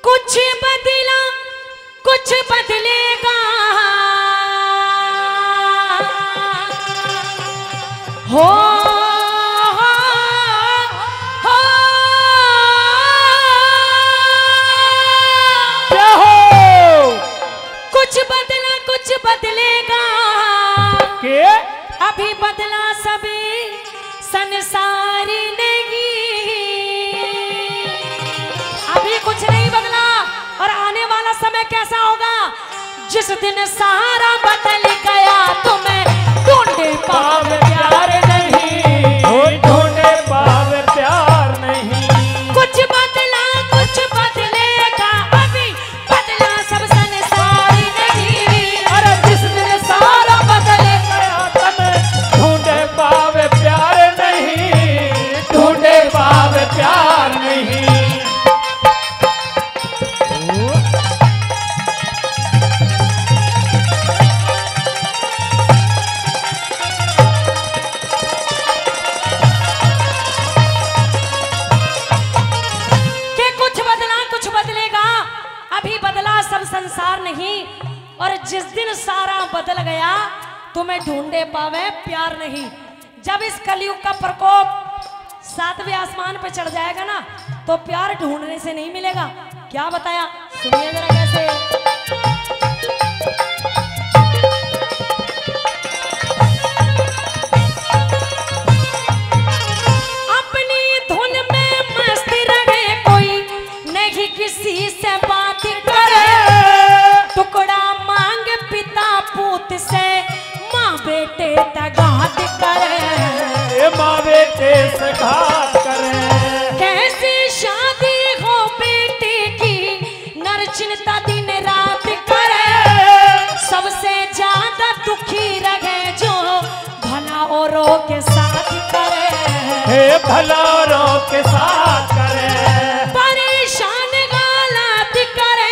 कुछ बदला कुछ बदलेगा हो कुछ बदला कुछ बदलेगा के अभी बदला सभी संसार नहीं, अभी कुछ नहीं बदला और आने वाला समय कैसा होगा जिस दिन सहारा बदल गया तुम्हें ढूंढे पावे प्यार नहीं, ढूंढे पावे प्यार नहीं। कुछ बदला कुछ बदलेगा अभी बदला सब संसार नहीं, अरे जिस दिन सारा बदल गया तुम्हें ढूंढे पावे प्यार नहीं, ढूंढे पावे प्यार नहीं। संसार नहीं और जिस दिन सारा बदल गया तुम्हें ढूंढे पावे प्यार नहीं। जब इस कलयुग का प्रकोप 7वें आसमान पे चढ़ जाएगा ना तो प्यार ढूंढने से नहीं मिलेगा। क्या बताया सुनिए जरा कैसे। अपनी धुन में मस्त रहे कोई नहीं किसी से बात करे, टुकड़ा मांग पिता पूत से माँ बेटे तगात करे, माँ बेटे से घात करे। कैसी शादी हो बेटे की नर चिंता दिन रात करे, सबसे ज्यादा दुखी रहे जो भला औरों के साथ करे, भला औरों के साथ करे। परेशान गालात करे,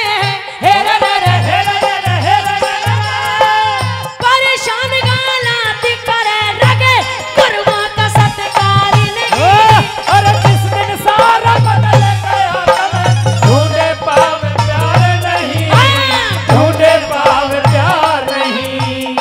परेशान गालात करे रगे गुरुआ का सत्कार नहीं। अरे जिस दिन सारा बदल गया ढूंढे पावे प्यार नहीं, ढूंढे पावे प्यार नहीं।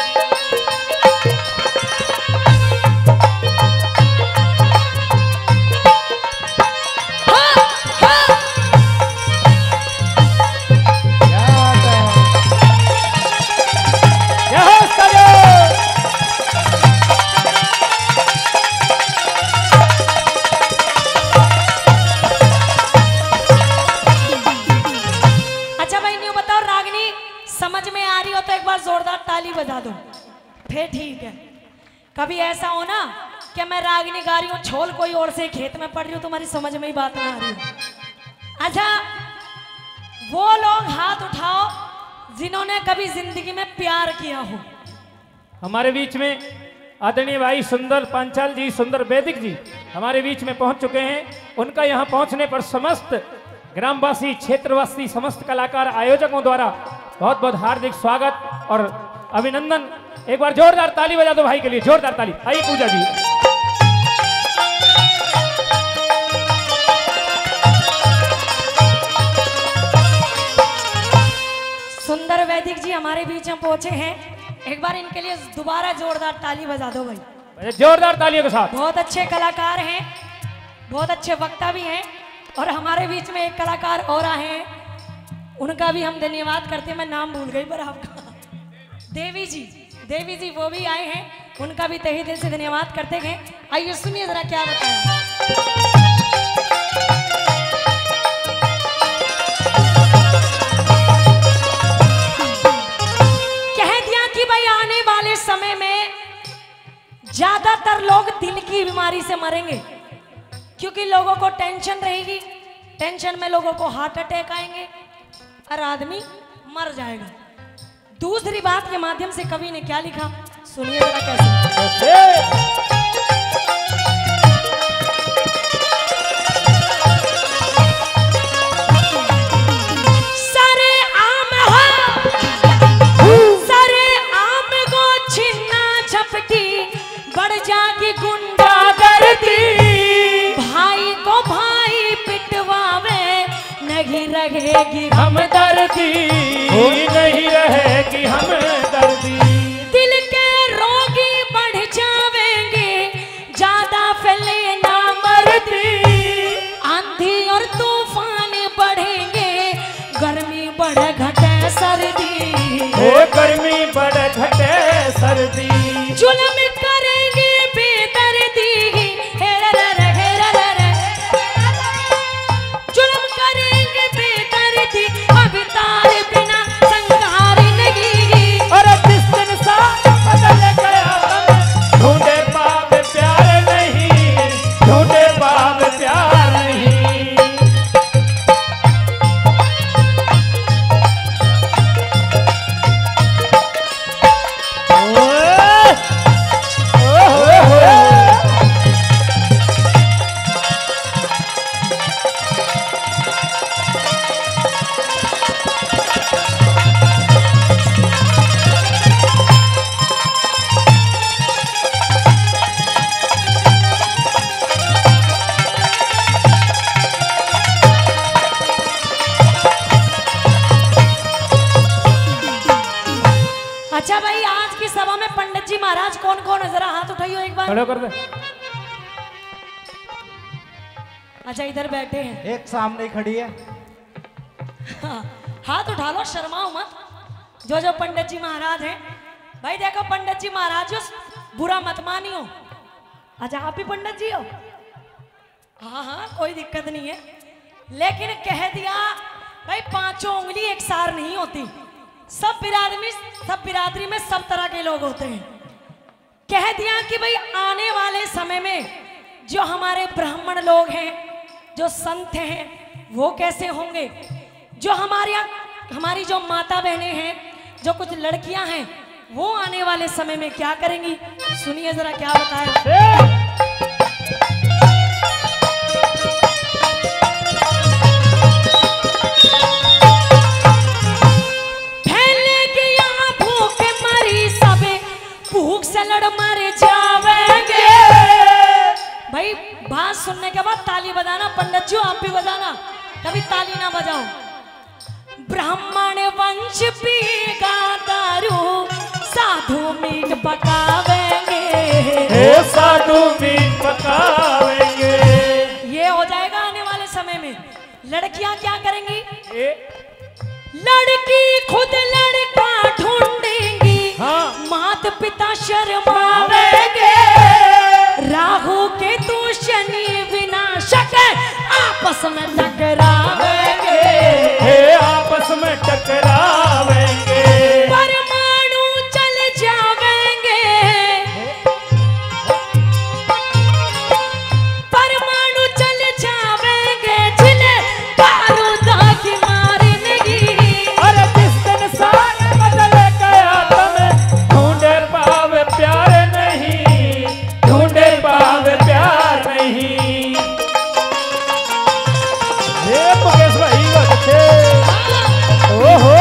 समझ में आ रही हो तो एक बार जोरदार ताली बजा दो फिर ठीक है। कभी ऐसा हो ना कि मैं रागिनी गा रही हूँ छोल कोई और से खेत में पड़ रही हूँ तुम्हारी समझ में ही बात ना आ रही हो। अच्छा वो लोग हाथ उठाओ जिन्होंने कभी जिंदगी में प्यार किया हो। हमारे बीच में आदरणीय भाई सुंदर पांचाल जी, सुंदर वैदिक जी हमारे बीच में पहुंच चुके हैं। उनका यहां पहुंचने पर समस्त ग्रामवासी, क्षेत्रवासी, समस्त कलाकार, आयोजकों द्वारा बहुत बहुत हार्दिक स्वागत और अभिनंदन। एक बार जोरदार ताली बजा दो भाई के लिए, जोरदार ताली। आइए पूजा जी। सुंदर वैदिक जी हमारे बीच में पहुंचे हैं, एक बार इनके लिए दोबारा जोरदार ताली बजा दो भाई। जोरदार तालियों के साथ। बहुत अच्छे कलाकार हैं, बहुत अच्छे वक्ता भी हैं और हमारे बीच में एक कलाकार और आए हैं, उनका भी हम धन्यवाद करते हैं। मैं नाम भूल गई पर आपका देवी जी वो भी आए हैं, उनका भी तहे दिल से धन्यवाद करते हैं। आइए सुनिए जरा क्या बताया। कह दिया कि भाई आने वाले समय में ज्यादातर लोग दिल की बीमारी से मरेंगे क्योंकि लोगों को टेंशन रहेगी, टेंशन में लोगों को हार्ट अटैक आएंगे और आदमी मर जाएगा। दूसरी बात के माध्यम से कवि ने क्या लिखा सुनिए जरा कैसे। सारे आम को छिन्ना झपटी बढ़ जागी गुंडागर्दी, भाई को भाई पिटवावे नहीं रहेगी हमदर्दी, नहीं रहेगी हमदर्दी। दिल के रोगी बढ़ जावेंगे, ज्यादा फैले ना मर्दी। आंधी और तूफान बढ़ेंगे, गर्मी बढ़े घटे सर्दी। गर्मी बढ़े घटे सर्दी। जुल्म करेंगे बेदर्दी, जुल्म करेंगे बेदर्दी, अब तार बिना संगार नहीं। और जिस दिन साथ बदल गया तब ढूंढे बाब प्यार नहीं, ढूंढे बाब प्यार नहीं। अच्छा भाई, आज की सभा में पंडित जी महाराज कौन कौन है, जरा हाथ उठाइयो एक बार। खड़ो कर दे। अच्छा इधर बैठे हैं, एक सामने ही खड़ी है। हाँ, हाथ उठा लो, शर्माओ मत। जो पंडित जी महाराज हैं भाई, देखो पंडित जी महाराज बुरा मत मानियो। अच्छा आप भी पंडित जी हो? हाँ हाँ कोई दिक्कत नहीं है, लेकिन कह दिया भाई पांचों उंगली एक सार नहीं होती। सब बिरादरी में सब तरह के लोग होते हैं। कह दिया कि भाई आने वाले समय में जो हमारे ब्राह्मण लोग हैं, जो संत हैं, वो कैसे होंगे। जो हमारी जो माता बहनें हैं, जो कुछ लड़कियां हैं, वो आने वाले समय में क्या करेंगी। सुनिए जरा क्या बताया। भूख से लड़ मर जावेंगे। भाई बात सुनने के बाद ताली बजाना, पंडित जी आप भी बजाना, कभी ताली ना बजाओ। ब्राह्मण वंश पीगा दारू, साधु मीट पकावेंगे, साधु मीट पकावेंगे। ये हो जाएगा आने वाले समय में। लड़कियां क्या करेंगी, लड़की खुद लड़का ढूंढेंगी। हाँ। माता पिता शर्मावेंगे, राहु के तू शनि विनाशक आपस में टकरावेंगे, आपस में टकरावेंगे। परमाणु चल जावेंगे, परमाणु चल जावेंगे, जिन्हें बारूद की मारेंगी। अरे जिस दिन सारे बदल गया तब ढूंढे पावे प्यार नहीं, ढूंढे पावे प्यार नहीं। ये मुकेश भाई अच्छे। ओहो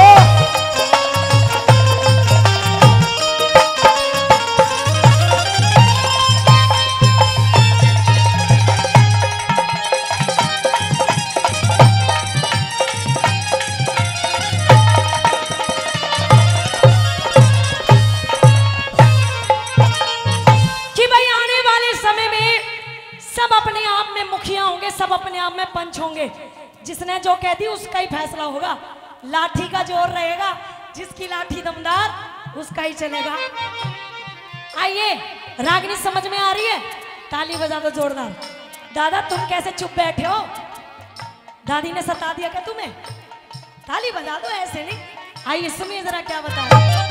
कि भाई आने वाले समय में सब अपने आप में मुखिया होंगे, सब अपने आप में पंच होंगे। जिसने जो कह दी उसका ही फैसला होगा। लाठी का जोर रहेगा, जिसकी लाठी दमदार उसका ही चलेगा। आइए, रागनी समझ में आ रही है? ताली बजा दो जोरदार। दादा तुम कैसे चुप बैठे हो? दादी ने सता दिया क्या तुम्हें? ताली बजा दो, ऐसे नहीं। आइए सुनिए जरा क्या बता रहे हैं।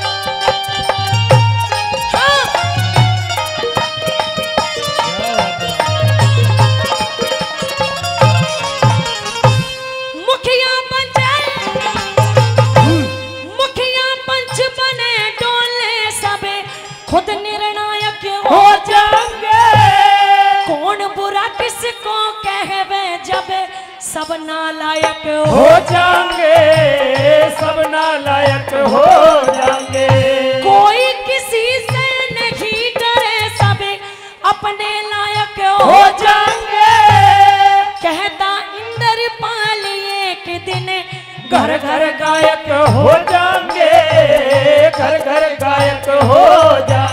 हाँ। मुखिया पंच बने डोले सबे, खुद निर्णायक हो जाएंगे। कौन बुरा किसको कहवे जब सब नालायक हो जाएंगे, सब नालायक हो जाएंगे। कोई किसी से नहीं डरे, सब अपने लायक हो जाएंगे। कहता इंद्रपाल एक दिन घर घर गायक हो जाएंगे, घर घर गायक हो जाएंगे।